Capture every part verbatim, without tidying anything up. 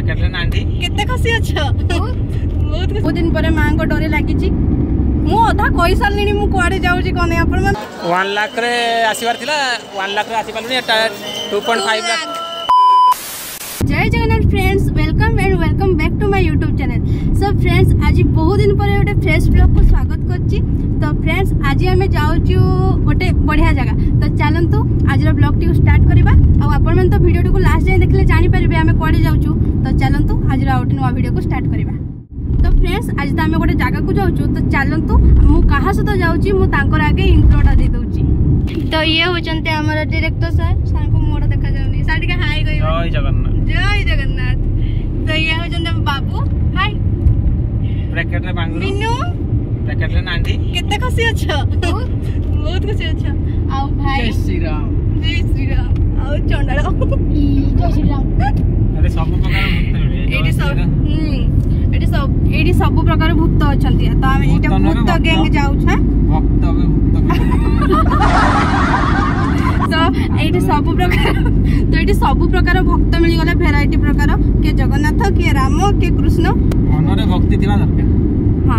केते खुशी अच्छ बहुत दिन पर मां को डरे लागी मु अधा कहि सारलिनी मु कुआडे जाउची कोने अपन मन वन लाख रे आसीबार थिला वन लाख रे आसी पालुनी एटा टू पॉइंट फाइव लाख। जय Jagannath friends, welcome and welcome back to my YouTube channel. So friends आज बहुत दिन पर गोटे फ्रेश ब्लॉग को स्वागत करछि। तो फ्रेंड्स आज आमे जाउछु गोटे बढ़िया जगह, तो चलंतु आज ब्लॉग टी स्टार्ट करबा। आ आपण मन तो वीडियो को लास्ट जाय देखले जानि परबे आमे कोडे जाउछु। तो चलंतु आज आउट नुवा वीडियो को स्टार्ट करबा। तो फ्रेंड्स आज तो आमे गोटे जगह को जाउछु, तो चलंतु मु कहा सहित जाउछि मु तांकर आगे इंट्रोटा दे दउछि। तो ये होचंते हमर डायरेक्टर सर, सर को मोड़ देखा जाउनी, साडी के हाय गई। जय जगन्नाथ जय जगन्नाथ। तो ये होचंते बाबू हाय ब्रैकेट रे बांगरू मिनू ब्रैकेट रे नांडी केते खुशी अच्छ बहुत खुशी अच्छ। आ भाई जय श्री राम जय श्री राम। आ चंडाळ जय श्री राम। अरे सब प्रकार भूत मिले एडी सब हम एडी सब एडी सब प्रकार भूत अछंती। तो हम एटा भूत गैंग जाउ छ भक्त अबे भूत तो एटी सब प्रकार तो एटी सब प्रकार भक्त मिली गले भेराइटी प्रकार के जगन्नाथ के राम के कृष्ण मनरे भक्ति थिला दरकार। हां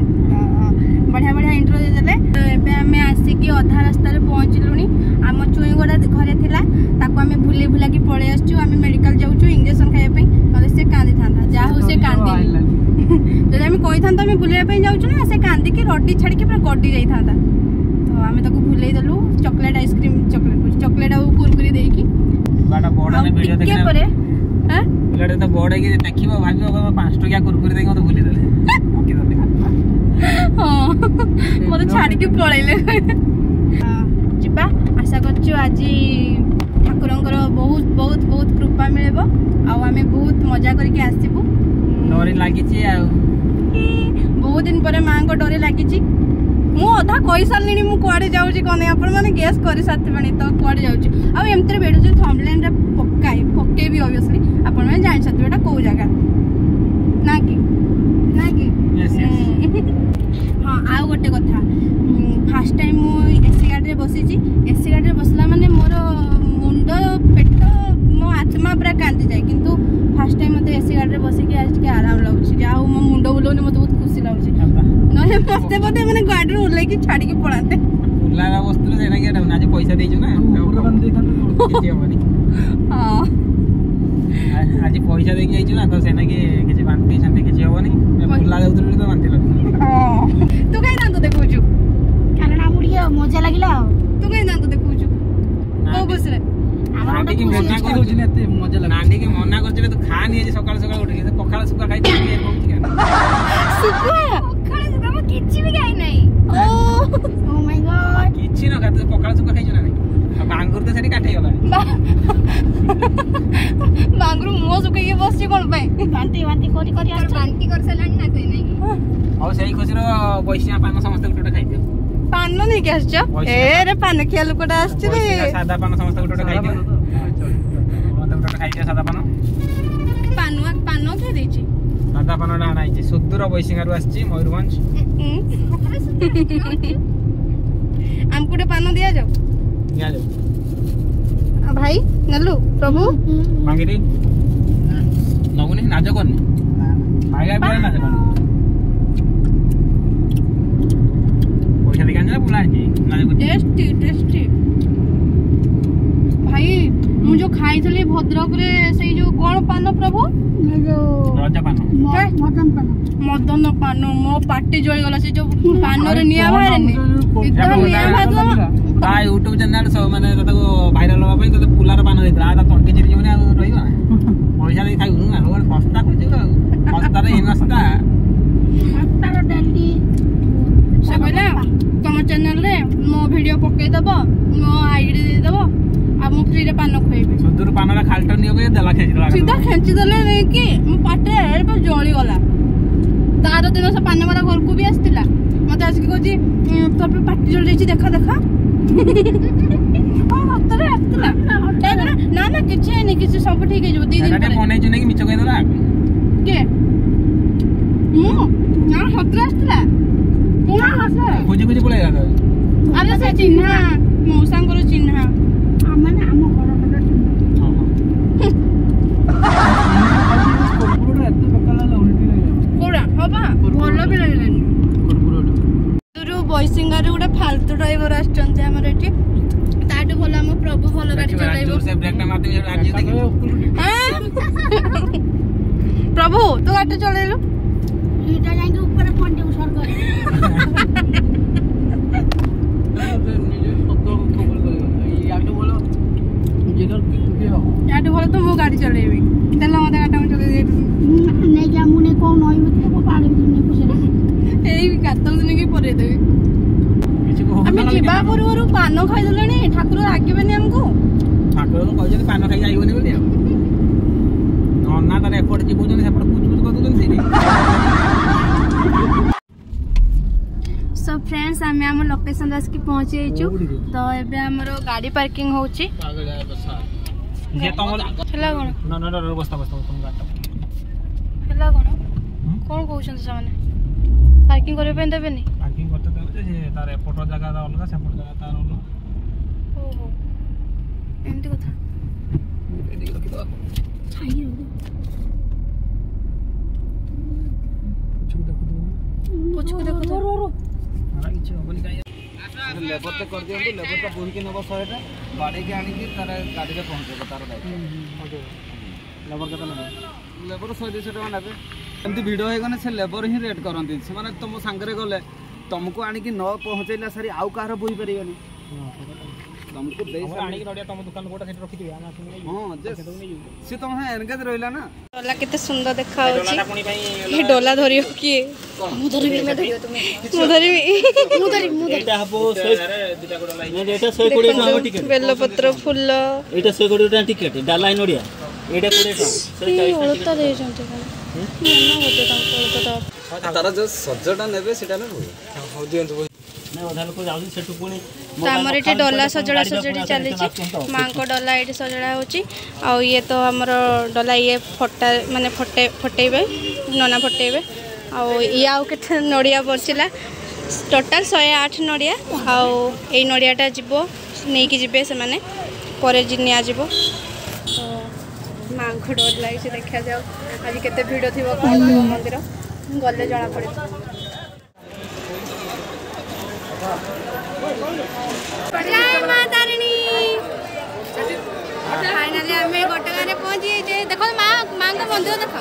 बढ़िया बढ़िया इंट्रो दे देले। तो एबे हमें आसी की आधा रास्ता रे पहुंचलुनी। हम चुई गोडा घरे थिला ताको हमें भूली भूला की पळे आछू। हमें मेडिकल जाउछु इंजेक्शन खाए पई, नले से कांदी थांदा जा हो से कांदी तो हमें कोइ थांदा हमें भूले पई जाउछु ना, से कांदी के रोटी छाड़ी के पूरा गड्डी जाई थांदा। तो हमें ताको भूलेई देलु चॉकलेट आइसक्रीम चॉकलेट चॉकलेट आ कुरकुरी देई की बाटा बोर्ड ने वीडियो देखले के परे हैं लड़े तो बोर्ड है कि देखिबो भाबिबो पाँच टकिया कुरकुरी देई मते भूली देले ओके दे हां मते छाड़ी के पळैले। जिबा आशा करछु आज ठाकुरंकर बहुत बहुत बहुत कृपा मिलेबो आ हमें बहुत मजा करके आसीबो। डोरी लागि छी आ बहुत दिन पर मां को डरे लागि छी मु अधा कहि सारलिनी मु कुआडे जाउची कोने आपण माने गेस करि साथि बणी। तो कुआडे जाउची आ एमतरे बेडो जे थंबनेल रे पक्काई पक्के भी ऑब्वियसली आपण माने जानि साथि बेटा को जगह ना की ना की यस यस। हां आ गोटे कथा फर्स्ट टाइम मु एसी गाड़ी रे बसी छी। एसी गाड़ी रे बसला माने मोर मुंड पेट मो आत्मा पूरा कांदी जाय, किंतु फर्स्ट टाइम मते एसी गाड़ी रे बसी के आज के आराम लागुची। जाऊ मो मुंड बुलोनी मते बहुत खुशी लागुची। नहे मस्ते पते माने गाड़ी रे उले की छाड़ी के पळाते उलारा वस्तु रे जेना के आज पैसा देइछु ना पूरा बंद देइ थान किछि होबनी। हां आज पैसा देइ जाइछु ना तो सेना के किछि बांती छंते किछि होबनी उला जाउतले तो बांती लागु। हां तू काई ना तो देखौछु कारण आमुडिया मजा लागिला। तू काई ना तो देखौछु को गुसरे नांडी के मना करूछि ने एते मजा लाग। नांडी के मना करछले तो खा नि जे सकाळ सकाळ उठ के पखाला सुका खाइ के कहउछि के सुका पखाला सुका म किछि भी खाइ नै। ओ ओ माय गॉड किछि न खाते पखाला सुका खाइ छ ना बांगुर तो सेठी काठै गला बांगुर मो सुका के बसछि कोन पे बांती बांती कोरी कोरी आ बांती कर सलानी ना कहि नै। और सही खुशी रो पैसा पान समस्त गुटोटा खाइ दियो। पान नहीं के आछो ए रे पान खिया लोकटा आछछि रे। सादा पान समस्त गुटोटा खाइ दियो मते गुटोटा खाइ दियो सादा पान पानुआ पानो के देछि सादा पान ना नाइछि सुदूर बैसिंगारु आछछि मयूरभंज। हमकुटे पानो दिया जाओ दिया जाओ भाई नल्लू प्रभु मांगिरी नगुनी नाज करनी भाईगा पे नाज करनी पैसा दिखान जा बुला जी नाज कर टेस्टी टेस्टी भाई मु जो खाई थली भद्रक रे सेई जो कोन पानो प्रभु जो रजा पान मदन पान मदन पानो मो पार्टी जळी गला से जो पानो रे निया बाहेरनी एकदम निया भागो ता यूट्यूब चैनल सब माने तको वायरल होबा पई त पुलार पान देतला आ त तंके चिरि जने आ रहिबा पैसा दे खाइ उनु आ सस्ता खोजु सस्ता रे हिनस्ता सस्ता रो डाली से कहला तुम चैनल रे मो वीडियो पके दबो मो आईडी दे दबो आ मु फ्री रे पान खोइबे सुदूर पानरा खालटा नियो के देला खेजिला सीधा खेंची देले नै कि मो पाटे एड़ पर जळी गला। तार दिन से पान वाला घर को भी आस्तिला मते आज की कहजी तो पे पाटी जळ जाई देखा देखा हां हतरे आस्तिला ना ना किछि नै किछि सब ठीक हे जबो दी दिन पर कोने जने कि मिचो कहि देला के मु ना हतरे आस्तिला कोना हसे खोजी खोजी पळे गेला। अरे से चिन्हा मौसांकर चिन्हा आमने आम घर घर हां हां फालतू ड्राइवर आछंते हमर एठी ताटू भल हम प्रभु भल गाड़ी चलाइबो से ब्रेक ना मारते जे आज देखि प्रभु तो गाड़ी चलेलो इटा जाके ऊपर फोन दे उसर कर निजे पत्तो खबर कर याटो बोलो जेकर की हो याटू भल तो मो गाड़ी चलेबी तेला मते गाटा में चले दे नहीं जा मुने को नई मत को पाड़े ने पुसे एई गातो दिन के परे देबे ଆମେ ଯିବା ପୂର୍ବରୁ ପାନ ଖାଇଦେଲେଣି ଠାକୁର ରାଗିବେନି ଆମକୁ ଠାକୁର ତ କହିଛନ୍ତି ପାନ ଖାଇ ଯାଇବନି ବୋଲି ଆଉ ନନା ତାର ଏପଟେ ଯିବୁଛନ୍ତି ସେପଟେ କୁଚ କୁଚ କରୁଛନ୍ତି ସେଇଠି सो फ्रेंड्स आमे हम लोकेशन आसकी पहुंची जाइछु तो एबे हमरो गाड़ी पार्किंग होउची जे तम हला कोन न न बस्ता बस्ता तुम गाता हला कोन कोन कहउछन सामने पार्किंग करे पे देबेनी पार्किंग करते देबे जे तार एपट जगह अलगा सेपट जगह तार अलगा ओहो एंती कथा एडी रखि दो छाई रो कुछ देखो कुछ देखो तो रो रो मारा किछ होबनी काई लेबर ते कर दियंतु लेबर का बोही के नबो सौ टा गाड़ी के आनी की तार गाड़ी रे पहुंचे तार दायित्व लेबर के तो लेबर सौ दो सौ टका नेबे एमती भिड हो गने से लेबर ही रेट करंती से माने तुम संगरे गले तुमको आनी की न पहुंचैला सारी आउ कार बोही परियोनी तुमको दे आनी की नडिया तुम दुकान कोटा सेट रखि दिया हम हां जे से तुम है एनगेज रहिला ना डोला किते सुंदर देखा होची ये डोला धरियो की मु धरिबी मैं धरियो तुम मु धरिबी मु धरिबी मु एटा हबो दुटा गोडा लाइन ने एटा सौ बीस टका टिकट बेल पत्र फूल एटा सौ बीस टका टिकट डाला नडिया एटा बीस टका ओळता दे जंते मन होते तांको तो तारा जो सज्जटा नेबे सेटा ने हो दियंतु ना ओधा लोक जाउ सेटु पुनी हमर एठी डोला सजड़ा सजड़ी चली छी मां को डोला एठी सजड़ा होची आ ये तो हमर डोला ये फटा माने फटे फटेबे नना फटेबे आ ये आउ केते नडिया पड़छिला टोटल एक सौ आठ नडिया आ ए नडियाटा जिवो नै कि जिबे से माने परे जिनिया जिवो तो मां को डोर लागि से देखा जाओ आज केते भिडो थिबो मंदिर गले जणा पड़े जय मां तारिणी फाइनली हमें गोटगा रे पहुंची जे देखो मां मां का मंदिर देखो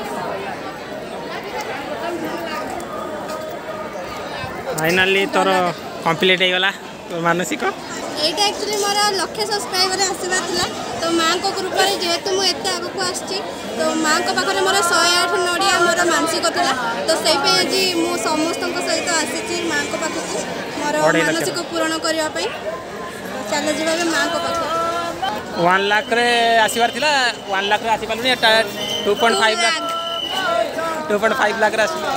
फाइनली तोर कंप्लीट हे गला मानसिक एटा एक्चुअली मोर लक्ष्य सब्सक्राइबर आसीबा थिला तो मां को कृपा रे जेहेतु मु एते आगु को आछी तो मां को पाखरे मोर एक सौ आठ नडिया मोर मानसिक थिला तो सेई पे जी मु समस्त को सहित आसीची मां को पाखु मोर मानसिक पूर्ण करिया पई चले जिबा मां को पाखु वन लाख रे आसीबार थिला वन लाख रे आसी पालुनी एटा two point five lakh two point five lakh रे आसी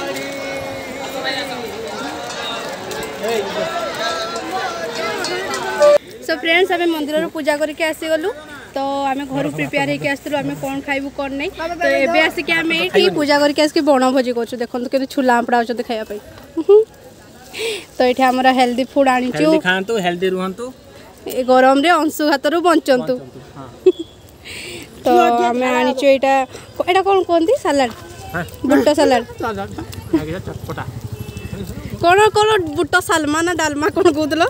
सो फ्रेंड्स आम मंदिर पूजा करके आसी गलु तो आम घर प्रिपेयर होकर आसलु आम कौन खाइबू कौन नहीं तो एबे आसिक आम ये पूजा करके आसिक बनभोजी कर देखो कि छुला आंपड़ा होते खायापी तो ये आम हेल्दी फुड आनीचु खातु हेल्दी रुहतु गरम रे अंशुघात रु बंचतु तो आम आनीचु एटा एटा कौन कहते सालाड बुट सालाड चटपटा कौन कौन बुट सालमा ना डालमा कौन कहूल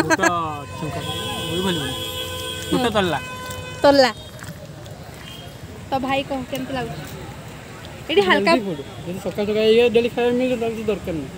तल्ला तल्ला तो भाई कह केमती लागु एटी हल्का सकाळ सकाळ ये डेली खाए मिल दरकार नहीं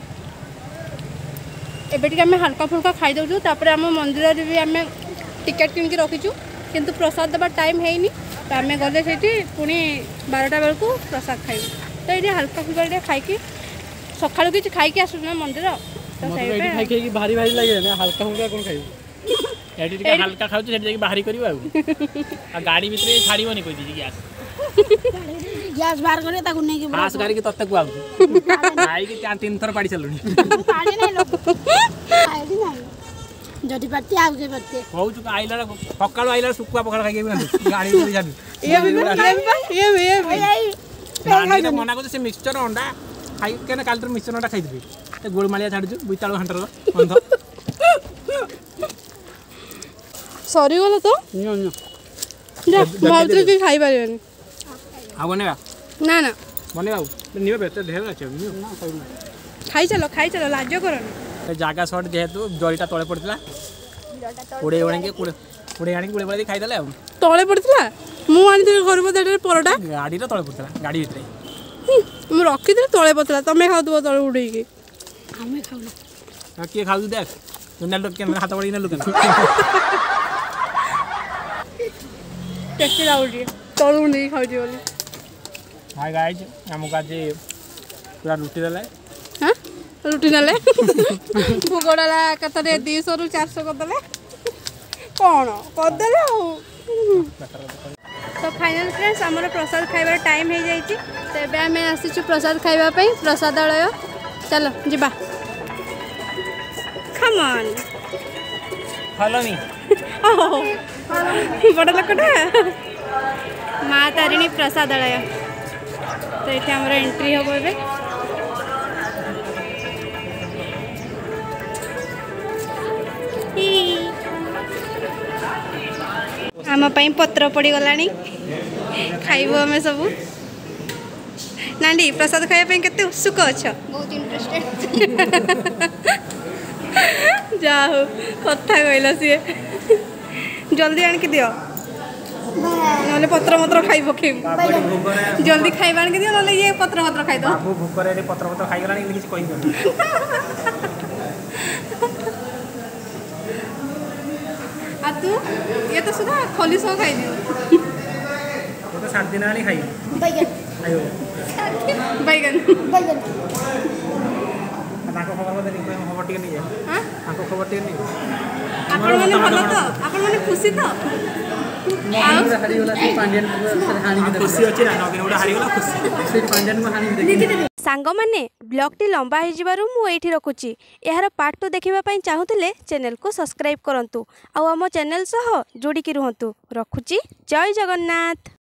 एबे टिके हमें हल्का फुल्का खाई दउछु तापर हम मंदिर रे भी हमें टिकट किन के रखिछु किंतु प्रसाद देबा टाइम हेइनी तो हमें गले सेठी पुनी बारह बेल को प्रसाद खाइबु तो ये हल्का फुल्का रे खाई कि सकाळु किछ खाई के आसु ना मंदिर तो खाई खाई भारी भारी लागे ना हल्का फुल्का कोन खाइबु एटी टिके हल्का खाउ सेठी जाके बाहरी करिबा आ गाड़ी भीतर छाड़ीबनी कोइ दिजी गैस गैस बाहर करे ताकू नै के खास गाड़ी के तत्ते को आउ आई के चार तीन थर पाड़ी चलुनी पाड़े नै लोग आइडी नै जदी पत्ते आउ जे पत्ते कहू छु आइला सकाळु आइला सुकुआ पखाड़ खाइ के गाड़ी में जानी ये भी ये भी ये भी नानी रे मना को से मिक्सचर अंडा खाई केना काल तर मिक्सचर अंडा खाइ दिबी ते गोलमालिया छाडु बुइताळो घंटर बंध सॉरी बोला तो नियो नियो जा भाउत्र के खाई पारिबनी आ बनेगा ना ना बनेगा नियो बेते ढेर আছে নিও না खाई चलो खाई चलो लाजो करो ଜାଗା ସର୍ଟ ଯେହେତୁ ଜରିଟା ତଳେ ପଡ଼ିଥିଲା କୋଡ଼ିଏ ଆଣିକି କୋଡ଼ିଏ ଆଣିକି କୋଡ଼ିଏ ପଡ଼ି ଖାଇଦେଲେ ଆଉ ତଳେ ପଡ଼ିଥିଲା ମୁଁ ଆଣିଥିଲି ଘରକୁ ଦେଲେ ପରଟା ଗାଡ଼ିର ତଳେ ପଡ଼ିଥିଲା ଗାଡ଼ି ଭିତରେ ମୁଁ ରଖିଥିଲି ତଳେ ପଡ଼ିଥିଲା ତମେ ଖାଉଥିବ ତଳେ ଉଡ଼େଇକି ଆମେ ଖାଉନୁ ଆଉ କିଏ ଖାଉଛୁ ଦେଖ ନେଲୁ କେମିତି ହାତ ବଢ଼ିକି ନେଲୁ କେମିତି ଟେଷ୍ଟି ଲାଗୁଛି ତଳୁ ନେଇକି ଖାଉଛି ବୋଲି ହାଇ ଗାଇଜ ଆମକୁ ଆଜି ପୁରା ଲୁଟି ଦେଲେ ହଁ ରୁଟି ନେଲେ ଭୋଗଡ଼ାଲା କେତେ ଦୁଇଶହରୁ ଚାରିଶହ କରିଦେଲେ କ'ଣ କରିଦେଲେ ଆଉ ତ ଫାଇନାଲ୍ ଫ୍ରେଣ୍ଡସ୍ ଆମର ପ୍ରସାଦ ଖାଇବାର ଟାଇମ୍ ହେଇଯାଇଛି ତ ଏବେ ଆମେ ଆସିଛୁ ପ୍ରସାଦ ଖାଇବା ପାଇଁ ପ୍ରସାଦାଳୟ ଚାଲ ଯିବା କମନ୍ ଫଲୋ ମି ବଡ଼ ଲୋକଟା ମା ତାରିଣୀ ପ୍ରସାଦାଳୟ ତ ଏଠି ଆମର ଏଣ୍ଟ୍ରି ହେବ ଏବେ आम पाई पत्र पड़गलानी खाइबू आम सब नांडी प्रसाद खाया केते उत्सुक अच्छा बहुत इंटरेस्टेड जा हो कथा कहला सी जल्दी आन के दियो ना पत्र मत्र खाई पकेब जल्दी खाइबा आन के दियो ना ये पत्र मत्र खाई दो बाबू भोकरे पत्र पत्र खाई गलानी किसी कहि आ तू ये तो सुधा खोली सो खाई दियो तो सात दिन आनी खाई बैगन आयो बैगन बैगन ताको खबर मते निको खबर टिके नहीं हां ताको खबर टिके नहीं आपण माने भलो तो आपण माने खुशी तो हारी गला पांड्यन हानी के खुशी अछि ना नगे उडा हारी गला खुशी से पांड्यन को हानी देखि सांग माने ब्लॉग टी लंबा हो जिबारु मु एठी रखुची यार पार्ट टू देखिबा पई चाहुतिले चैनल को सब्सक्राइब करंतु आ हम चैनल सह जोड़ी की रहंतु रखुची जय जगन्नाथ।